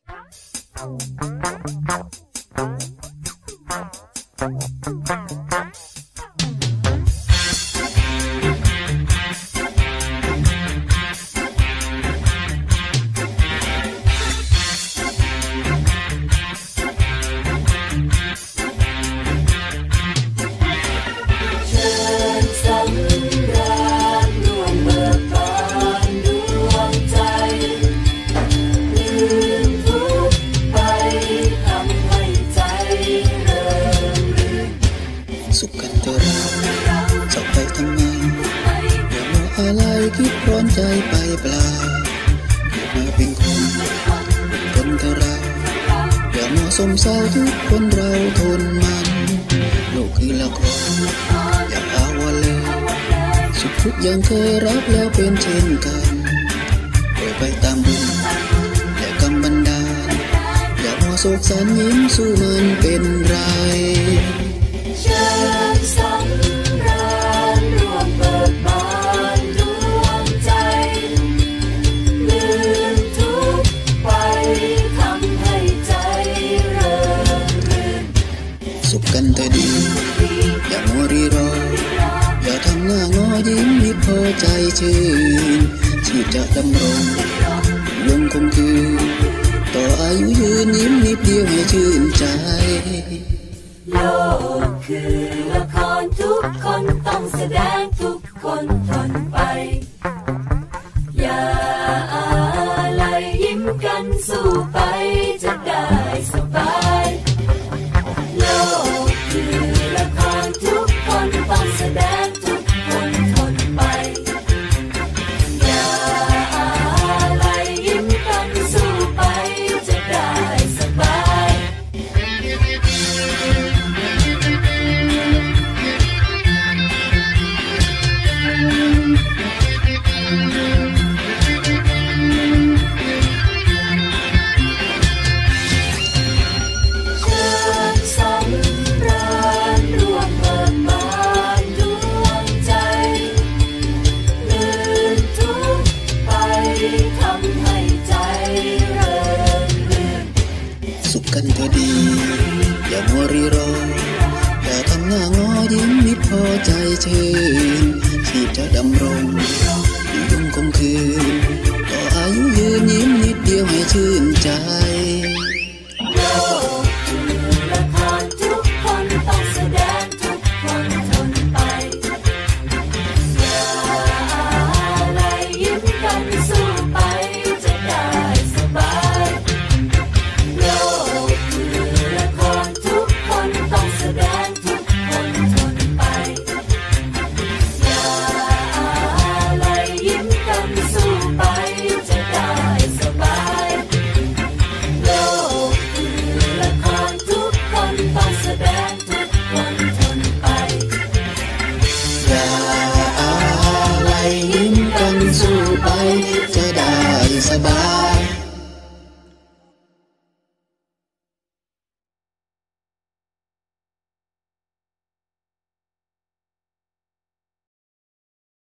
สุขกันเถอะเราจะไปทำไมอย่ามัวอะไรคิดร้อนใจไปเปล่าเกิดมาเป็นคนเถอะเราอย่ามัวสมเศร้าทุกคนเราทนมันโลกคือละครอย่าเอาว่าเลยสุขทุกอย่างเคยรับแล้วเป็นเช่นกันปล่อยไปตามบุญและกรรมบันดาลอย่ามัวโศกสันยิ้มสู้มันเป็นไรเชิญสำราญร่วมเบิกบานดวงใจลืมทุกข์ไปทำให้ใจเริงรื่นสุขกันเถอะดีอย่ามัวรีรออย่าทำหน้างอยิ้มนิดพอใจชื่นชีพจะดำรงลงคงคืนต่ออายุยืนยิ้มนิดเดียวให้ชื่นใจโลกคือละครทุกคนต้องแสดงทุกคนทนไปอย่าอะไรยิ้มกันสู้ไปจะได้สบายโลกคือละครทุกคนต้องแสดงทุกคนทนไปอย่าอะไรยิ้มกันสู้ไปจะได้สบายสุขกันเถอะดีอย่ามัวรีรออย่าทำหน้างอยิ้มนิดพอใจชื่นชีพจะดำรงอยู่ยงคงคืนต่ออายุยืนยิ้มนิดเดียวให้ชื่นใจ